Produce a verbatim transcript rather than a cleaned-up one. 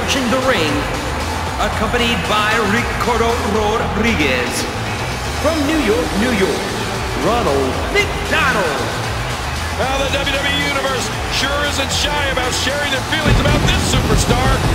approaching the ring, accompanied by Ricardo Rodriguez. From New York, New York, Ronald McDonald. Now the W W E Universe sure isn't shy about sharing their feelings about this superstar.